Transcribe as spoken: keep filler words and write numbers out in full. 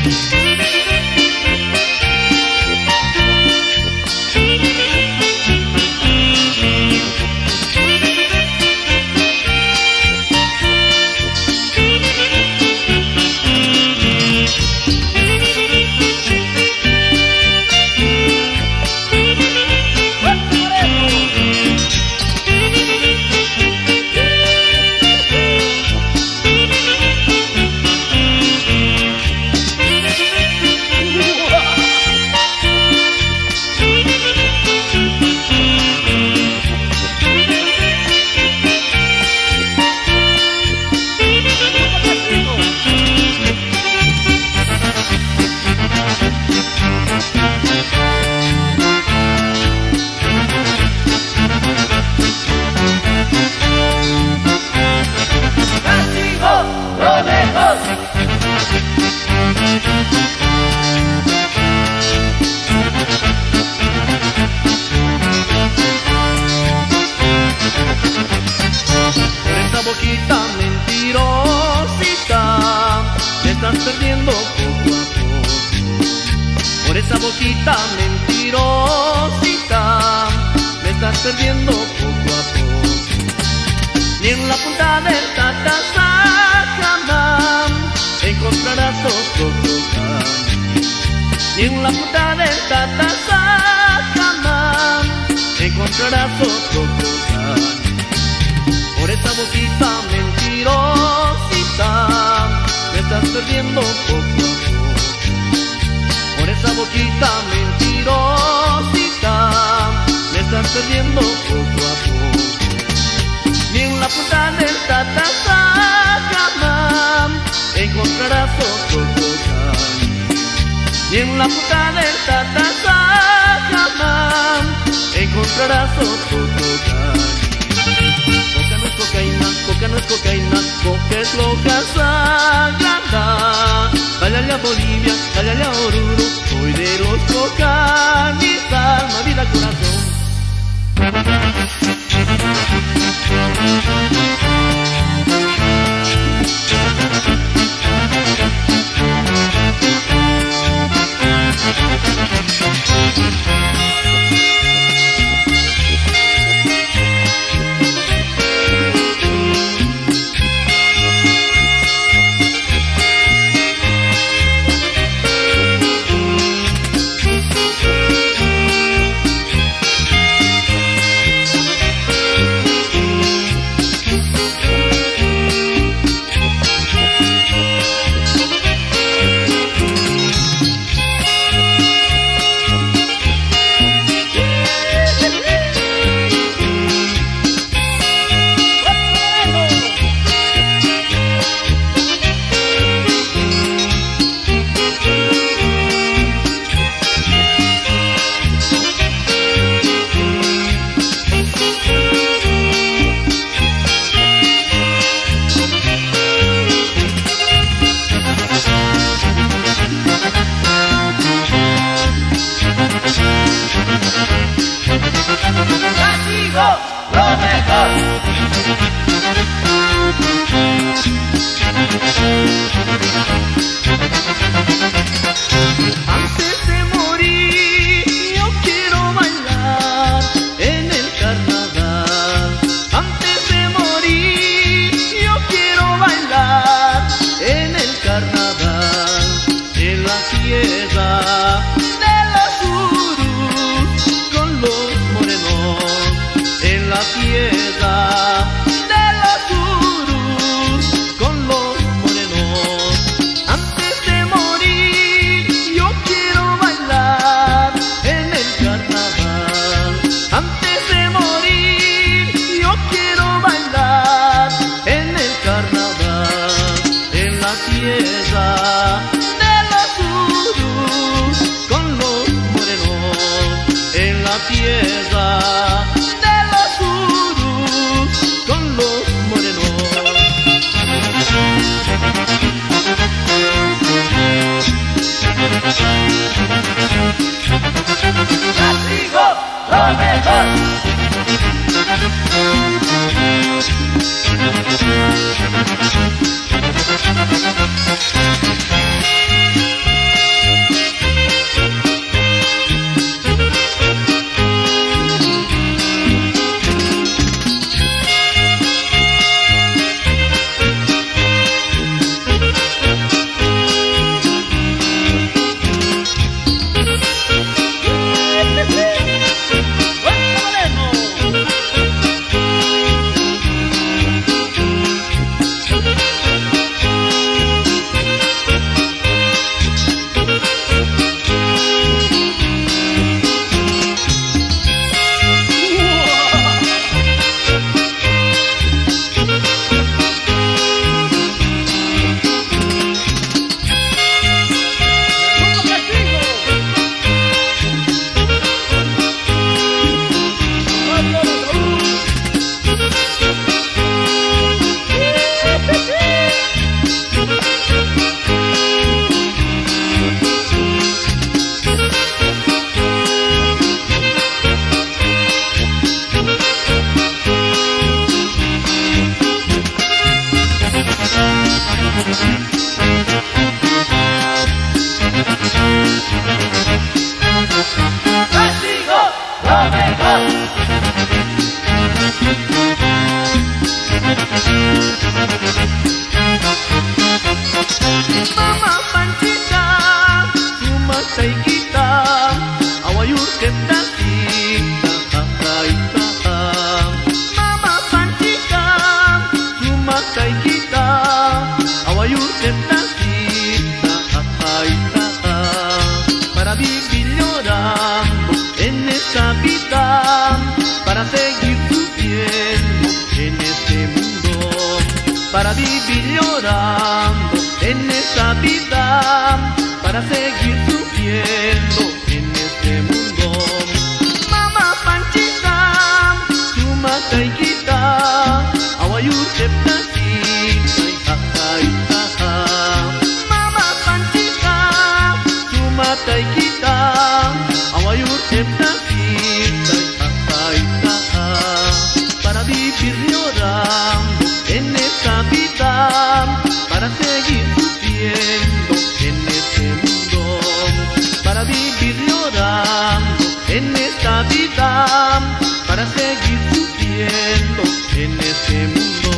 esa boquita mentirosita, me estás perdiendo poco a poco. Ni en la punta del tatazajamán encontrarás otro tocaño. Ni en la punta del tatazajamán encontrarás otro tocaño. Por esa boquita mentirosita, me estás perdiendo poco a poco. Por esa boquita mentirosita, me estás perdiendo poco a poco. Ni en la punta del tatazajamán encontrarás otro tocaño. Ni en la punta del tatazajamán encontrarás otro tocaño. Coca no es cocaína, coca no es cocaína, coca es loca sagrada. Cállale a Bolivia, cállale a Oruro, soy de los cocañis, alma, vida, corazón. Castigo, lo mejor. Antes de morir yo quiero bailar en el carnaval. Antes de morir yo quiero bailar en el carnaval. En la tierra de los urus con los morenos. En la tierra de los urus con los morenos. Antes de morir yo quiero bailar en el carnaval. Antes de morir yo quiero bailar en el carnaval. En la tierra de los urus con los morenos. En la tierra de los urus con los morenos. Castigo, lo mejor. taikita, awayurketa sita, taita. Mama panchita, suma taikita, awayurketa sita, taita. Para vivir llorando en esta vida, para seguir sufriendo en este mundo, para vivir llorando en esta vida, para seguir sufriendo en este mundo. Mama panchita, suma taikita, awayurketa sita, taita. Mama panchita, suma taikita, awayurketa sita, taita. Para vivir llorando en esta vida, para seguir sufriendo en este mundo, para vivir llorando en esta vida, para seguir sufriendo en este mundo.